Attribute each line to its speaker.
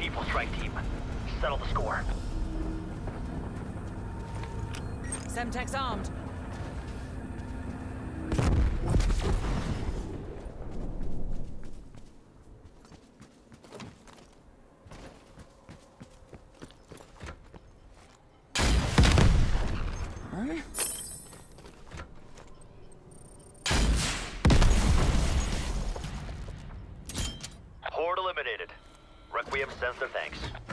Speaker 1: Equal strike team. Settle the score.
Speaker 2: Semtex armed.
Speaker 1: Horde eliminated. Requiem sends their thanks.